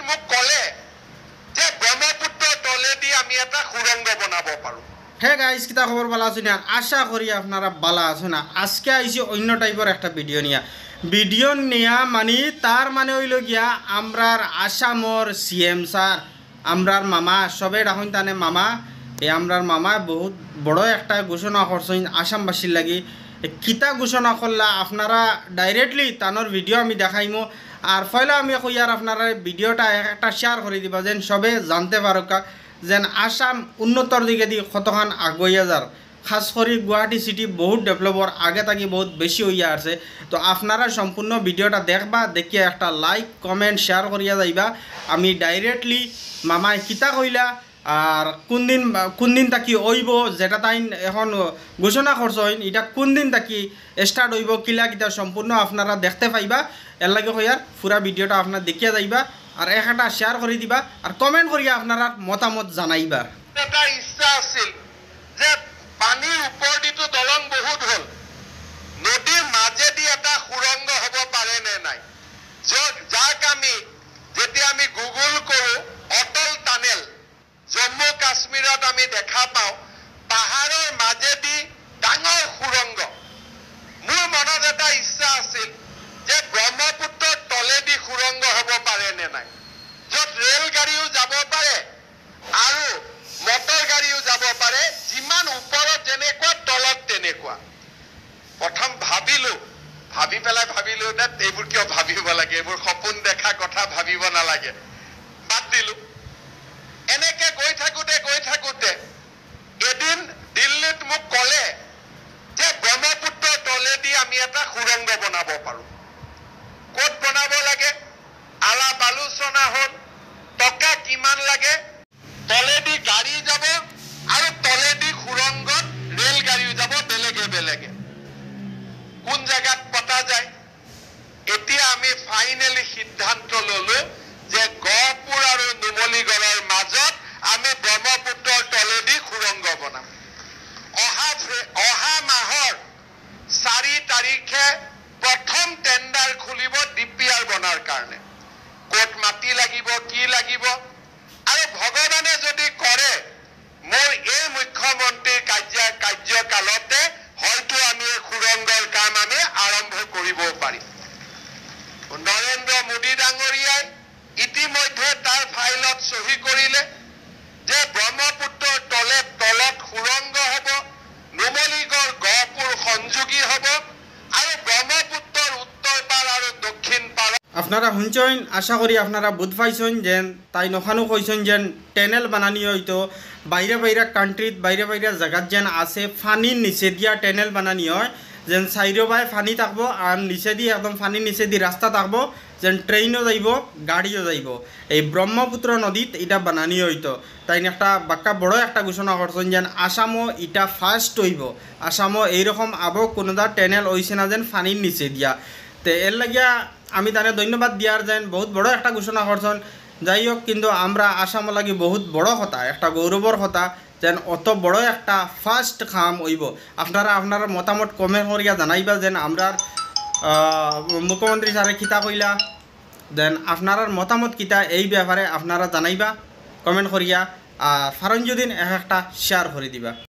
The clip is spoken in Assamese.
মোক ক'লে যে ব্ৰহ্মপুত্ৰৰ তলেদি আমি এটা সুৰংগ বনাব পাৰোঁ। হে গাইস, কিতা খবর ভালো আছেন? আশা করি আপনারা ভালো আছেন। আজকে আইছি অন্য টাইপের একটা ভিডিও নিয়া মানে তার মানে হইল গিয়া আমরার আসামর সিএম স্যার, আমরার মামা সবে রাখুন তানে মামা। এই আমরার মামা বহুত বড় একটা ঘোষণা করছেন আসামবাসীর লাগি। কিতা ঘোষণা করলা আপনারা ডাইরেক্টলি তানোর ভিডিও আমি দেখাইমো। আর পয়লা আমি কইয়ার আপনারা ভিডিওটা একটা শেয়ার করে দিবা যেন সবে জানতে পারকা যেন আসাম উন্নতর দিকে দিয়ে কতখান আগুয়া যার। খাস করে গুয়াহাটি সিটি বহুত ডেভেলপর আগে থাকি বহুত বেশি হইয়া আছে। তো আপনারা সম্পূর্ণ ভিডিওটা দেখবা, দেখিয়া একটা লাইক কমেন্ট শেয়ার করিয়া যাইবা। আমি ডাইরেক্টলি মামাই কিতা কইলা আর কোন দিন তাকি হইব যেটা তাই এখন ঘোষণা করছেন এটা কোন দিন তাকি স্টার্ট হইব কিলা কিতা সম্পূর্ণ আপনারা দেখতে পাইবা। এর লাগে হইয়ার পুরা ভিডিওটা আপনারা দেখিয়া যাইবা আর একটা শেয়ার করে দিবা আর কমেন্ট করিয়া আপনারা মতামত জানাইবা। এটা ইচ্ছা আছিল যে পানীৰ ওপৰেদিতো দলং বহুত হ'ল, নদীৰ মাজেদি এটা সুৰংগ হ'ব পাৰে নে নাই, যাক আমি যেতিয়া আমি গুগল কৰোঁ অটল টানেল জম্মু কাশ্মীৰত আমি দেখা পাওঁ পাহাৰৰ মাজেদি ডাঙৰ সুৰংগ। মোৰ মনত এটা ইচ্ছা আছিল যে ব্ৰহ্মপুত্ৰৰ তলেদি সুৰংগ হ'ব পাৰে নে নাই, য'ত ৰেলগাড়ীও যাব পাৰে আৰু মটৰ গাড়ীও যাব পাৰে, যিমান ওপৰত যেনেকুৱা তলত তেনেকুৱা। প্ৰথম ভাবি পেলাই এইবোৰ কিয় ভাবিব লাগে, এইবোৰ সপোন দেখা কথা ভাবিব নালাগে, বাদ দিলোঁ। এনেকে গৈ থাকোঁতে এদিন দিল্লীত মোক ক'লে যে ব্ৰহ্মপুত্ৰৰ তলেদি আমি এটা সুৰংগ বনাব পাৰোঁ। ক'ত বনাব লাগে, আলাপ আলোচনা হ'ল, টকা কিমান লাগে, তলেদি গাড়ী যাব আৰু তলেদি সুৰংগত ৰেলগাড়ীও যাব বেলেগে। কোন জেগাত পতা যায়, এতিয়া আমি ফাইনেলি সিদ্ধান্ত ল'লো যে গহপুৰ আৰু নুমলীগড়ৰ মাজত আমি ব্ৰহ্মপুত্ৰৰ তলেদি সুৰংগ বনাম। অহা মাহৰ 4 তাৰিখে প্ৰথম টেণ্ডাৰ খুলিব DPR বনাৰ কাৰণে। ক'ত মাটি লাগিব, কি লাগিব, আৰু ভগৱানে যদি কৰে মোৰ এই মুখ্যমন্ত্ৰীৰ কাৰ্যকালতে হয়তো আমি এই সুৰংগৰ কাম আমি আৰম্ভ কৰিব পাৰিম। নৰেন্দ্ৰ মোদী ডাঙৰীয়াই ইতিমধ্যে তাৰ ফাইলত চহী কৰিলে যে ব্ৰহ্মপুত্ৰৰ তলত সুৰংগ হ'ব, নুমলীগড় গহপুৰ সংযোগী হ'ব আৰু ব্ৰহ্মপুত্ৰৰ উত্তৰ পাৰ আৰু দক্ষিণ পাৰ। আপনারা শুনছেন, আশা করি আপনারা বুঝ পাইছেন যেন তাই নখানো কইছেন যেন টেনেল বানানি হয়তো বাইরে কান্ট্রিত বাইরে জায়গাত যেন আছে ফানির নিচে দিয়া টেনেল বানানি হয়, যেন চাইরো বাই ফানি থাকবো আর নিচে দিয়ে একদম ফানির নিচে দিয়ে রাস্তা থাকবো, যেন ট্রেনও যাইব গাড়িও যাইব। এই ব্রহ্মপুত্র নদীত এটা বানানি হইতো। তাই একটা বাক্কা বড় একটা ঘোষণা করছেন যেন আসামও এটা ফার্স্ট হইব, আসামও এইরকম আবো কোনোটা টেনেল হইছে না যেন ফানির নিচে দিয়া। তো এর লাগিয়া আমি তানে ধন্যবাদ দিয়ার যেন বহুত বড় একটা ঘোষণা করছেন। যাই হোক, কিন্তু আমরা আসাম লাগি বহুত বড় কথা, একটা গৌরবর কথা যেন অত বড় একটা ফার্স্ট কাম হইব। আপনারা মতামত কমেন্ট করিয়া জানাইবা যেন আমরার মুখ্যমন্ত্রী স্যারে কিতা কইলা, দেন আপনার মতামত কিতা এই ব্যাপারে আপনারা জানাইবা কমেন্ট করিয়া। আর ফারণ যদি একটা শেয়ার করে দিবা।